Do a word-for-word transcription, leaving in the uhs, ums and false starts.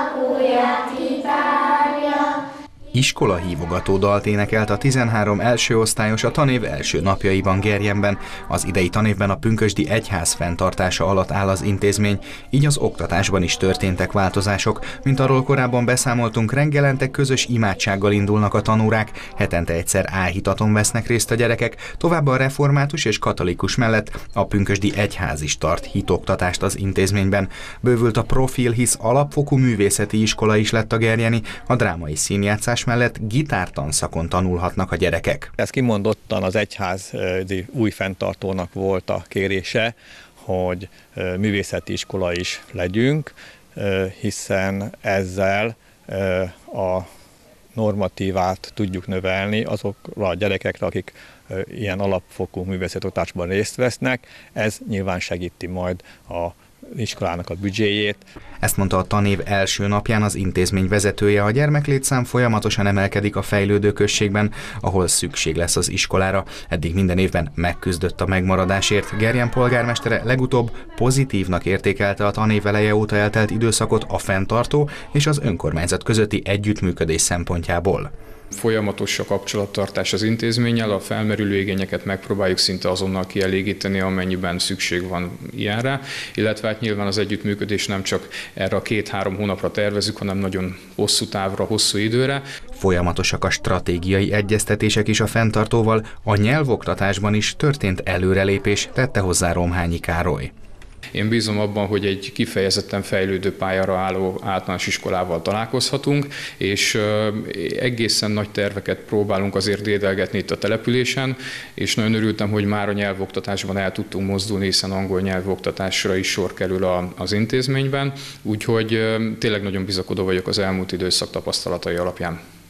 apuját kitárja. Iskola hívogató dalt énekelt a tizenhárom első osztályos a tanév első napjaiban Gerjenben. Az idei tanévben a pünkösdi egyház fenntartása alatt áll az intézmény, így az oktatásban is történtek változások. Mint arról korábban beszámoltunk, reggelente közös imádsággal indulnak a tanórák, hetente egyszer áhítaton vesznek részt a gyerekek, továbbá a református és katolikus mellett a pünkösdi egyház is tart hitoktatást az intézményben. Bővült a profil, hisz alapfokú művészeti iskola is lett a gerjeni, a drámai színjátszás mellett gitártanszakon tanulhatnak a gyerekek. Ez kimondottan az egyházi új fenntartónak volt a kérése, hogy művészeti iskola is legyünk, hiszen ezzel a normatívát tudjuk növelni azokra a gyerekekre, akik ilyen alapfokú művészeti oktatásban részt vesznek. Ez nyilván segíti majd a iskolának a büdzséjét. Ezt mondta a tanév első napján az intézmény vezetője. A gyermeklétszám folyamatosan emelkedik a fejlődő községben, ahol szükség lesz az iskolára. Eddig minden évben megküzdött a megmaradásért. Gerjen polgármestere legutóbb pozitívnak értékelte a tanév eleje óta eltelt időszakot a fenntartó és az önkormányzat közötti együttműködés szempontjából. Folyamatos a kapcsolattartás az intézménnyel, a felmerülő igényeket megpróbáljuk szinte azonnal kielégíteni, amennyiben szükség van ilyenre, illetve hát nyilván az együttműködés nem csak erre a két-három hónapra tervezünk, hanem nagyon hosszú távra, hosszú időre. Folyamatosak a stratégiai egyeztetések is a fenntartóval, a nyelvoktatásban is történt előrelépés, tette hozzá Romhányi Károly. Én bízom abban, hogy egy kifejezetten fejlődő pályára álló általános iskolával találkozhatunk, és egészen nagy terveket próbálunk azért dédelgetni itt a településen, és nagyon örültem, hogy már a nyelvoktatásban el tudtunk mozdulni, hiszen angol nyelvoktatásra is sor kerül az intézményben, úgyhogy tényleg nagyon bizakodó vagyok az elmúlt időszak tapasztalatai alapján.